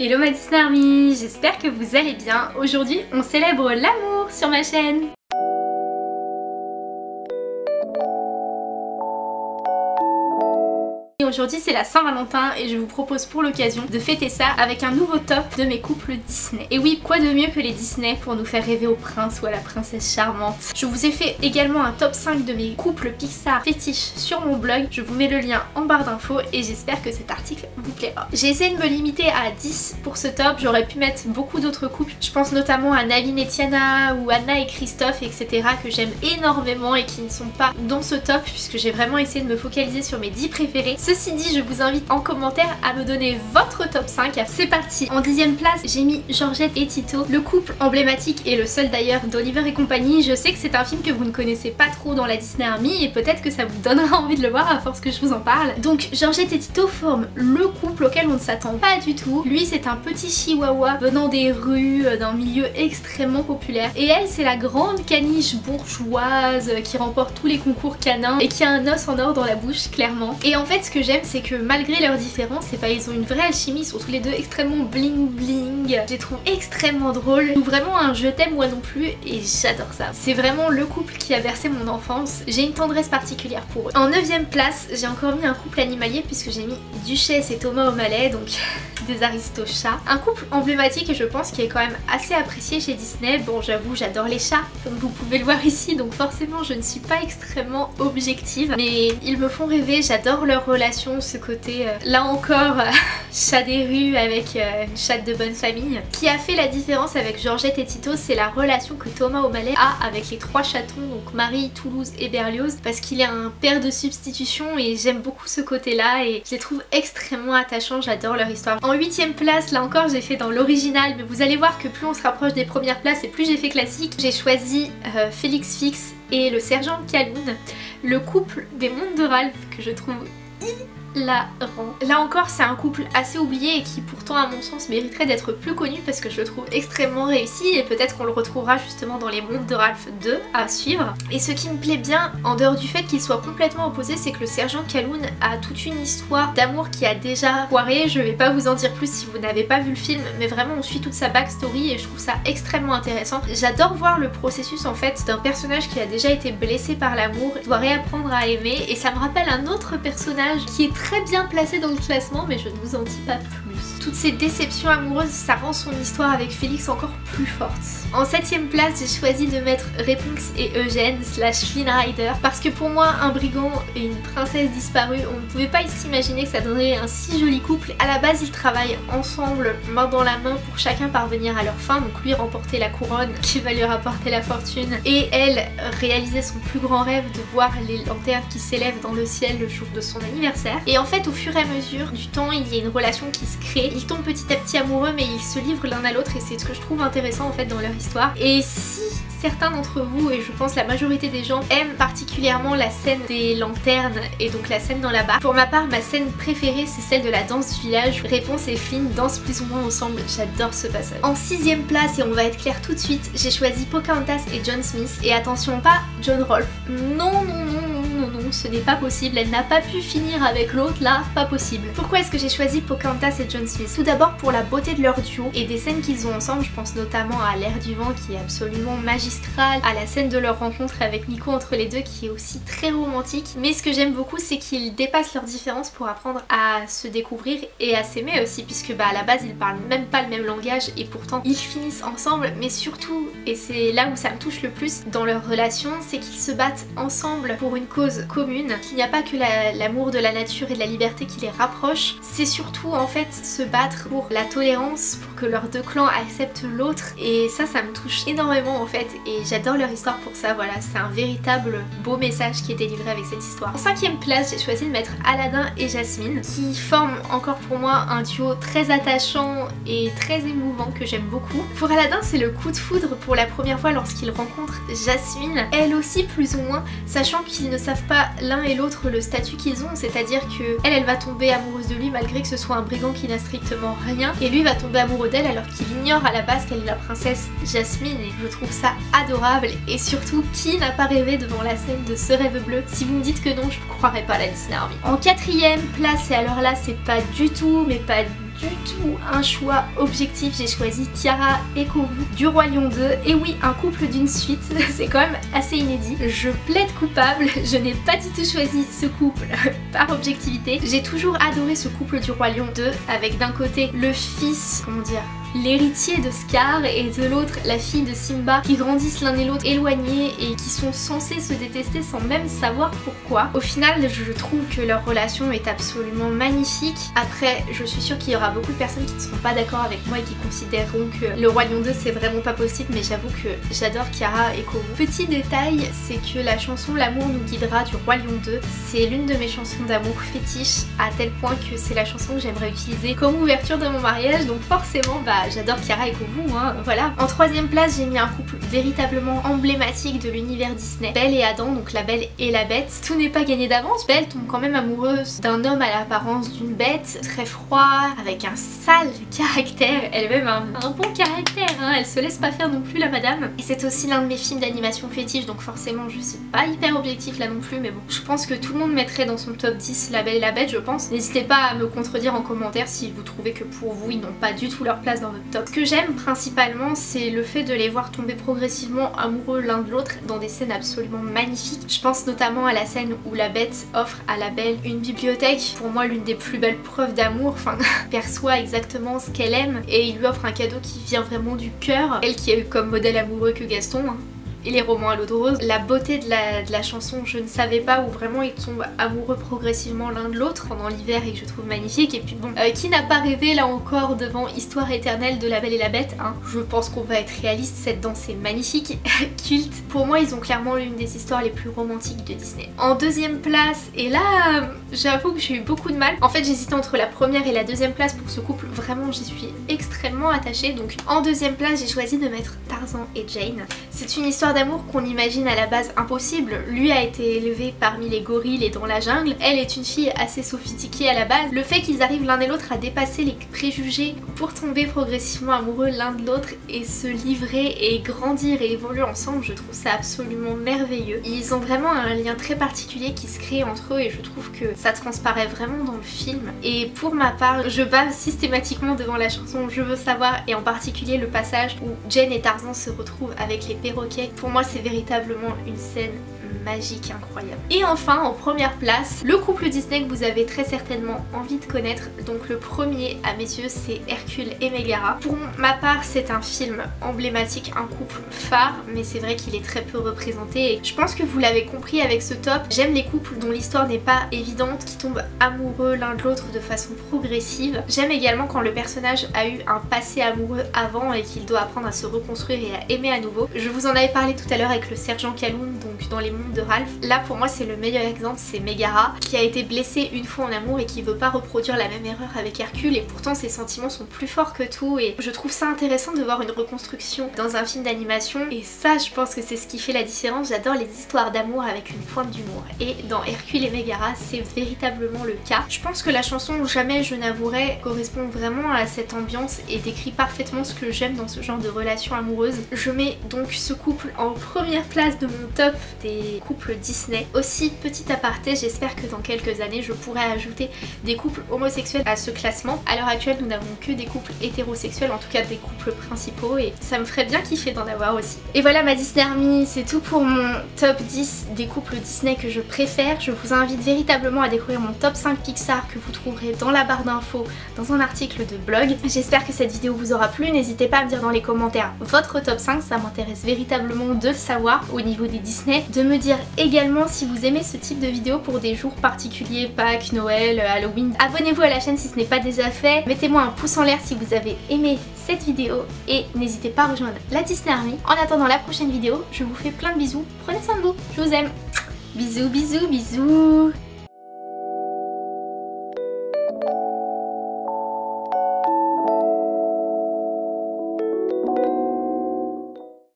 Hello ma Disney Army, j'espère que vous allez bien. Aujourd'hui on célèbre l'amour sur ma chaîne. Aujourd'hui c'est la Saint-Valentin et je vous propose pour l'occasion de fêter ça avec un nouveau top de mes couples Disney. Et oui, quoi de mieux que les Disney pour nous faire rêver au prince ou à la princesse charmante. Je vous ai fait également un top 5 de mes couples Pixar fétiches sur mon blog. Je vous mets le lien en barre d'infos et j'espère que cet article vous plaira. J'ai essayé de me limiter à 10 pour ce top, j'aurais pu mettre beaucoup d'autres couples. Je pense notamment à Naveen et Tiana ou Anna et Christophe, etc. que j'aime énormément et qui ne sont pas dans ce top puisque j'ai vraiment essayé de me focaliser sur mes 10 préférés. Ceci dit, je vous invite en commentaire à me donner votre top 5. C'est parti. En 10e place, j'ai mis Georgette et Tito, le couple emblématique et le seul d'ailleurs d'Oliver et compagnie. Je sais que c'est un film que vous ne connaissez pas trop dans la Disney Army et peut-être que ça vous donnera envie de le voir à force que je vous en parle. Donc Georgette et Tito forment le couple auquel on ne s'attend pas du tout. Lui c'est un petit chihuahua venant des rues, d'un milieu extrêmement populaire. Et elle c'est la grande caniche bourgeoise qui remporte tous les concours canins et qui a un os en or dans la bouche clairement. Et en fait ce que j'aime c'est que malgré leurs différences, ils ont une vraie alchimie, ils sont tous les deux extrêmement bling bling. Je les trouve extrêmement drôles, ou vraiment un je t'aime moi non plus et j'adore ça. C'est vraiment le couple qui a bercé mon enfance, j'ai une tendresse particulière pour eux. En 9e place, j'ai encore mis un couple animalier puisque j'ai mis Duchesse et Thomas O'Malley, donc des aristochats. Un couple emblématique et je pense qui est quand même assez apprécié chez Disney. Bon j'avoue j'adore les chats comme vous pouvez le voir ici, donc forcément je ne suis pas extrêmement objective, mais ils me font rêver, j'adore leur relation, ce côté là encore chat des rues avec une chatte de bonne famille. Qui a fait la différence avec Georgette et Tito, c'est la relation que Thomas O'Malley a avec les 3 chatons, donc Marie, Toulouse et Berlioz, parce qu'il est un père de substitution et j'aime beaucoup ce côté là et je les trouve extrêmement attachants, j'adore leur histoire. En 8e place, là encore j'ai fait dans l'original, mais vous allez voir que plus on se rapproche des premières places et plus j'ai fait classique. J'ai choisi Félix Fix et le sergent Calhoun, le couple des mondes de Ralph que je trouve hilarant. Là encore c'est un couple assez oublié et qui pourtant à mon sens mériterait d'être plus connu parce que je le trouve extrêmement réussi et peut-être qu'on le retrouvera justement dans les mondes de Ralph 2 à suivre. Et ce qui me plaît bien en dehors du fait qu'ils soient complètement opposés, c'est que le sergent Calhoun a toute une histoire d'amour qui a déjà foiré. Je vais pas vous en dire plus si vous n'avez pas vu le film, mais vraiment on suit toute sa backstory et je trouve ça extrêmement intéressant. J'adore voir le processus en fait d'un personnage qui a déjà été blessé par l'amour, doit réapprendre à aimer, et ça me rappelle un autre personnage qui est très bien placé dans le classement mais je ne vous en dis pas plus. Toutes ces déceptions amoureuses, ça rend son histoire avec Félix encore plus forte. En 7e place, j'ai choisi de mettre Réponse et Eugène / Flynn Rider parce que pour moi, un brigand et une princesse disparue, on ne pouvait pas s'imaginer que ça donnerait un si joli couple. À la base, ils travaillent ensemble, main dans la main pour chacun parvenir à leur fin, donc lui remporter la couronne qui va lui rapporter la fortune et elle réaliser son plus grand rêve de voir les lanternes qui s'élèvent dans le ciel le jour de son anniversaire. Et en fait, au fur et à mesure du temps, il y a une relation qui se crée. Ils tombent petit à petit amoureux mais ils se livrent l'un à l'autre et c'est ce que je trouve intéressant en fait dans leur histoire. Et si certains d'entre vous, et je pense la majorité des gens, aiment particulièrement la scène des lanternes et donc la scène dans la barre, pour ma part ma scène préférée c'est celle de la danse du village. Réponse et Flynn dansent plus ou moins ensemble, j'adore ce passage. En 6e place, et on va être clair tout de suite, j'ai choisi Pocahontas et John Smith, et attention pas John Rolfe, non, ce n'est pas possible, elle n'a pas pu finir avec l'autre là, pas possible. Pourquoi est-ce que j'ai choisi Pocahontas et John Smith? Tout d'abord pour la beauté de leur duo et des scènes qu'ils ont ensemble, je pense notamment à L'air du vent qui est absolument magistrale, à la scène de leur rencontre avec Nico entre les deux qui est aussi très romantique, mais ce que j'aime beaucoup c'est qu'ils dépassent leurs différences pour apprendre à se découvrir et à s'aimer aussi, puisque à la base ils parlent même pas le même langage et pourtant ils finissent ensemble, mais surtout, et c'est là où ça me touche le plus dans leur relation, c'est qu'ils se battent ensemble pour une cause commune, qu'il n'y a pas que l'amour de la nature et de la liberté qui les rapproche, c'est surtout en fait se battre pour la tolérance, pour que leurs 2 clans acceptent l'autre, et ça me touche énormément en fait et j'adore leur histoire pour ça. Voilà, c'est un véritable beau message qui est délivré avec cette histoire. En 5e place, j'ai choisi de mettre Aladdin et Jasmine qui forment encore pour moi un duo très attachant et très émouvant que j'aime beaucoup. Pour Aladdin, c'est le coup de foudre pour la première fois lorsqu'il rencontre Jasmine, elle aussi plus ou moins, sachant qu'ils ne savent pas l'un et l'autre le statut qu'ils ont, c'est-à-dire que elle va tomber amoureuse de lui malgré que ce soit un brigand qui n'a strictement rien, et lui va tomber amoureux d'elle alors qu'il ignore à la base qu'elle est la princesse Jasmine, et je trouve ça adorable. Et surtout, qui n'a pas rêvé devant la scène de ce rêve bleu? Si vous me dites que non, je ne croirais pas à la Disney Army. En 4e place, et alors là c'est pas du tout, mais pas du tout un choix objectif, j'ai choisi Kiara et Kovu du Roi Lion 2. Et oui, un couple d'une suite, c'est quand même assez inédit. Je plaide coupable, je n'ai pas du tout choisi ce couple par objectivité. J'ai toujours adoré ce couple du Roi Lion 2 avec d'un côté le fils, comment dire, l'héritier de Scar et de l'autre la fille de Simba qui grandissent l'un et l'autre éloignés et qui sont censés se détester sans même savoir pourquoi. Au final, je trouve que leur relation est absolument magnifique. Après, je suis sûre qu'il y aura beaucoup de personnes qui ne seront pas d'accord avec moi et qui considéreront que le Roi Lion 2 c'est vraiment pas possible, mais j'avoue que j'adore Kiara et Kovu. Petit détail, c'est que la chanson L'amour nous guidera du Roi Lion 2, c'est l'une de mes chansons d'amour fétiche à tel point que c'est la chanson que j'aimerais utiliser comme ouverture de mon mariage, donc forcément j'adore Kiara et Kovu, hein, voilà. En troisième place, j'ai mis un couple véritablement emblématique de l'univers Disney, Belle et Adam, donc la Belle et la Bête. Tout n'est pas gagné d'avance, Belle tombe quand même amoureuse d'un homme à l'apparence d'une bête, très froid, avec un sale caractère, elle-même un bon caractère, hein, elle se laisse pas faire non plus la madame. Et c'est aussi l'un de mes films d'animation fétiche, donc forcément je suis pas hyper objectif là non plus, mais bon, je pense que tout le monde mettrait dans son top 10 La Belle et la Bête, je pense. N'hésitez pas à me contredire en commentaire si vous trouvez que pour vous ils n'ont pas du tout leur place dans votre top. Ce que j'aime principalement, c'est le fait de les voir tomber progressivement amoureux l'un de l'autre dans des scènes absolument magnifiques. Je pense notamment à la scène où la Bête offre à la Belle une bibliothèque, pour moi l'une des plus belles preuves d'amour, enfin perçoit exactement ce qu'elle aime et il lui offre un cadeau qui vient vraiment du cœur, elle qui a eu comme modèle amoureux que Gaston, hein, et les romans à l'eau de rose. La beauté de la chanson Je ne savais pas, où vraiment ils tombent amoureux progressivement l'un de l'autre pendant l'hiver et que je trouve magnifique. Et puis bon, qui n'a pas rêvé là encore devant Histoire éternelle de La Belle et la Bête, hein. Je pense qu'on va être réaliste, cette danse est magnifique, culte. Pour moi ils ont clairement l'une des histoires les plus romantiques de Disney. En deuxième place, et là j'avoue que j'ai eu beaucoup de mal. En fait j'hésitais entre la première et la deuxième place pour ce couple, vraiment j'y suis extrêmement attachée. Donc en deuxième place j'ai choisi de mettre Tarzan et Jane. C'est une histoire d'amour qu'on imagine à la base impossible. Lui a été élevé parmi les gorilles et dans la jungle. Elle est une fille assez sophistiquée à la base. Le fait qu'ils arrivent l'un et l'autre à dépasser les préjugés pour tomber progressivement amoureux l'un de l'autre et se livrer et grandir et évoluer ensemble, je trouve ça absolument merveilleux. Ils ont vraiment un lien très particulier qui se crée entre eux et je trouve que ça transparaît vraiment dans le film. Et pour ma part, je bave systématiquement devant la chanson Je veux savoir, et en particulier le passage où Jane et Tarzan se retrouvent avec les perroquets. Pour moi c'est véritablement une scène magique, incroyable. Et enfin en première place, le couple Disney que vous avez très certainement envie de connaître. Donc le premier à mes yeux c'est Hercule et Mégara. Pour ma part c'est un film emblématique, un couple phare, mais c'est vrai qu'il est très peu représenté et je pense que vous l'avez compris avec ce top. J'aime les couples dont l'histoire n'est pas évidente, qui tombent amoureux l'un de l'autre de façon progressive. J'aime également quand le personnage a eu un passé amoureux avant et qu'il doit apprendre à se reconstruire et à aimer à nouveau. Je vous en avais parlé tout à l'heure avec le sergent Kaloun, donc dans les mondes de Ralph. Là pour moi c'est le meilleur exemple, c'est Mégara qui a été blessée une fois en amour et qui veut pas reproduire la même erreur avec Hercule, et pourtant ses sentiments sont plus forts que tout et je trouve ça intéressant de voir une reconstruction dans un film d'animation, et ça je pense que c'est ce qui fait la différence. J'adore les histoires d'amour avec une pointe d'humour et dans Hercule et Mégara c'est véritablement le cas. Je pense que la chanson Jamais je n'avouerai correspond vraiment à cette ambiance et décrit parfaitement ce que j'aime dans ce genre de relation amoureuse. Je mets donc ce couple en première place de mon top des couples Disney. Aussi, petit aparté, j'espère que dans quelques années je pourrai ajouter des couples homosexuels à ce classement. À l'heure actuelle nous n'avons que des couples hétérosexuels, en tout cas des couples principaux, et ça me ferait bien kiffer d'en avoir aussi. Et voilà ma Disney Army, c'est tout pour mon top 10 des couples Disney que je préfère. Je vous invite véritablement à découvrir mon top 5 Pixar que vous trouverez dans la barre d'infos dans un article de blog. J'espère que cette vidéo vous aura plu, n'hésitez pas à me dire dans les commentaires votre top 5, ça m'intéresse véritablement de le savoir au niveau des Disney. De me dire également si vous aimez ce type de vidéo pour des jours particuliers, Pâques, Noël, Halloween. Abonnez-vous à la chaîne si ce n'est pas déjà fait, mettez-moi un pouce en l'air si vous avez aimé cette vidéo et n'hésitez pas à rejoindre la Disney Army. En attendant la prochaine vidéo, je vous fais plein de bisous, prenez soin de vous, je vous aime. Bisous, bisous, bisous.